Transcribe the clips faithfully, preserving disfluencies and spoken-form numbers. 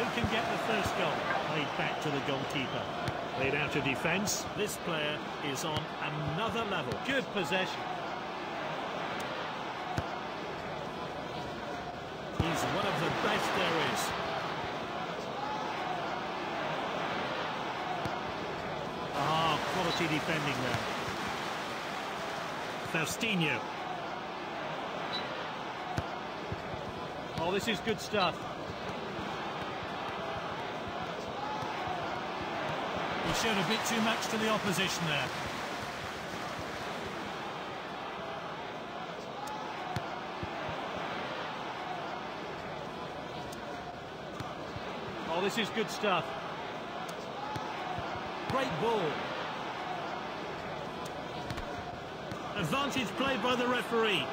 Who can get the first goal? Played back to the goalkeeper. Played out of defence. This player is on another level. Good possession. He's one of the best there is. Ah, quality defending there. Faustino. Oh, this is good stuff. He showed a bit too much to the opposition there. Oh, this is good stuff. Great ball. Advantage played by the referee.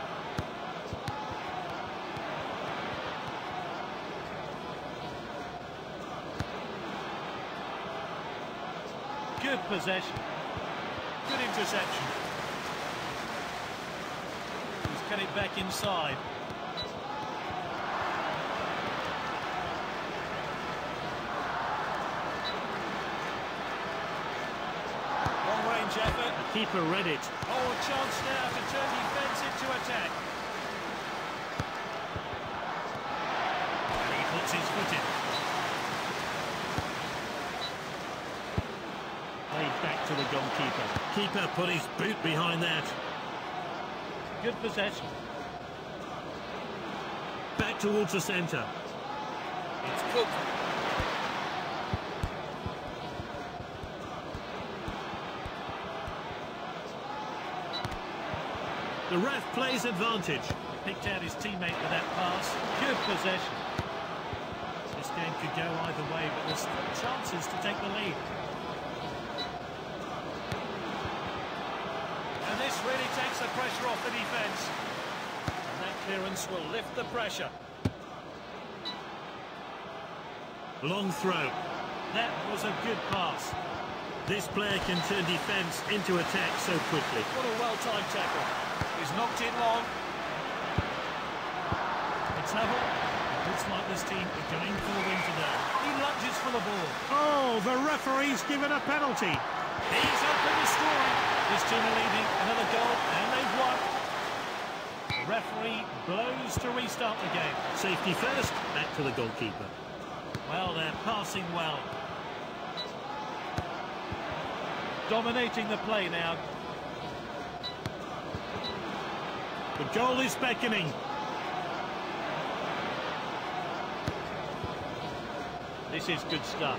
Good possession. Good interception. He's cut it back inside. Long-range effort. The keeper read it. Oh, a chance now to turn defence into attack. And he puts his foot in. Back to the goalkeeper. Keeper put his boot behind that. Good possession. Back towards the centre. It's Cook. The ref plays advantage. Picked out his teammate with that pass. Good possession. This game could go either way, but there's still chances to take the lead. And this really takes the pressure off the defence. And that clearance will lift the pressure. Long throw. That was a good pass. This player can turn defence into attack so quickly. What a well-timed tackle. He's knocked it long. It's level. It looks like this team are going for the win today. He lunges for the ball. Oh, the referee's given a penalty. He's open to scoring. This team are leading another goal, and they've won. The referee blows to restart the game. Safety first, back to the goalkeeper. Well, they're passing well. Dominating the play now. The goal is beckoning. This is good stuff.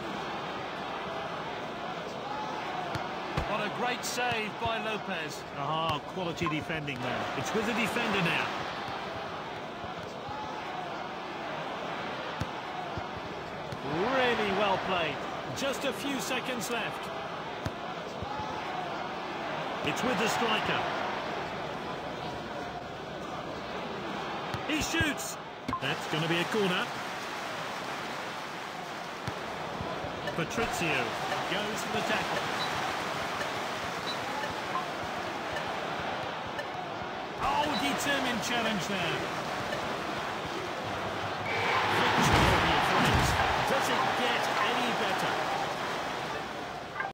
What a great save by Lopez. Ah, quality defending there. It's with the defender now. Really well played. Just a few seconds left. It's with the striker. He shoots. That's going to be a corner. Patrizio goes for the tackle. Oh, determined challenge there. Victory, friends. Does it get any better?